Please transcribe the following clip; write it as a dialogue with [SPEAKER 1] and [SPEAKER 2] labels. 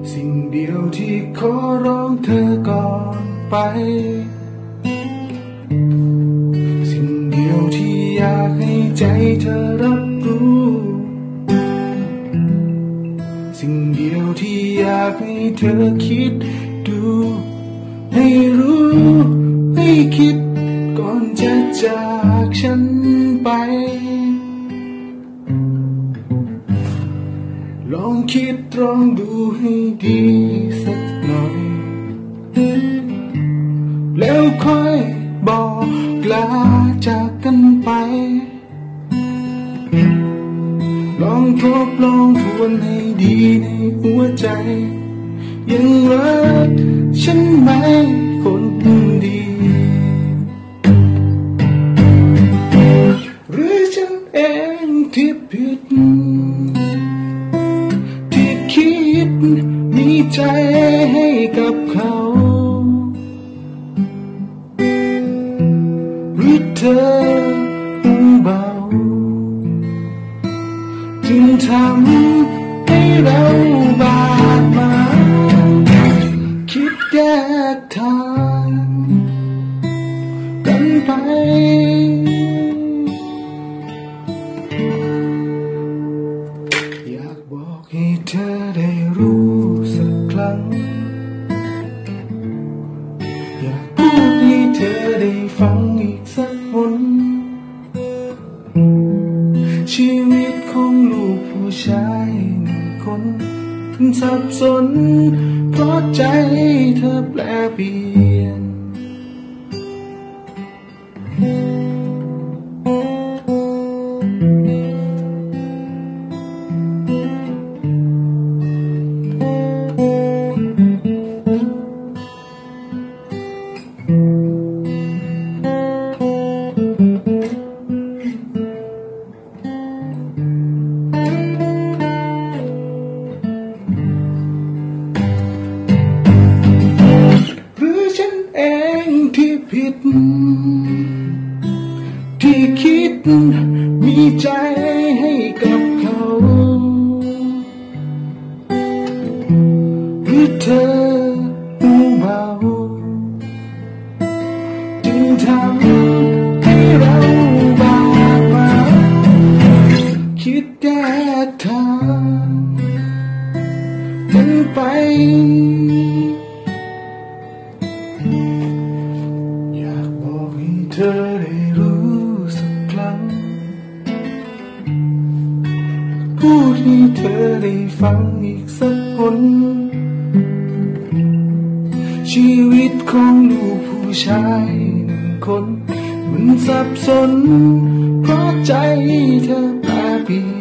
[SPEAKER 1] สิ่งเดียวที่ขอร้องเธอก่อนไปสิ่งเดียวที่อยากให้ใจเธอรับรู้สิ่งเดียวที่อยากให้เธอคิดดูให้รู้ให้คิดก่อนจะจากฉันไปลองคิดลองดูให้ดีสักหน่อยแล้วค่อยบอกลาจากกันไปลองทบลองทวนให้ดีในหัวใจยังรักฉันไหมคนดีหรือฉันเองที่ผิดที่คิดมีใจให้กับเขาหรือเธอหูเบาจึงทำให้เราบาดหมางคิดแยกทางกันไปอยากบอกให้เธอได้รู้สักครั้งอยากพูดให้เธอได้ฟังอีกสักหนชีวิตของลูกผู้ชายหนึ่งคนสับสนเพราะใจเธอแปรเปลี่ยนที่ผิดที่คิดมีใจให้กับเขาหรือเธอหูเบาจึงทำให้เราบาดหมางคิดแยกทางกันไปเธอได้รู้สักครั้งพูดให้เธอได้ฟังอีกสักคนชีวิตของลูกผู้ชายหนึ่งคนมันสับสนเพราะใจเธอแปรเปลี่ยน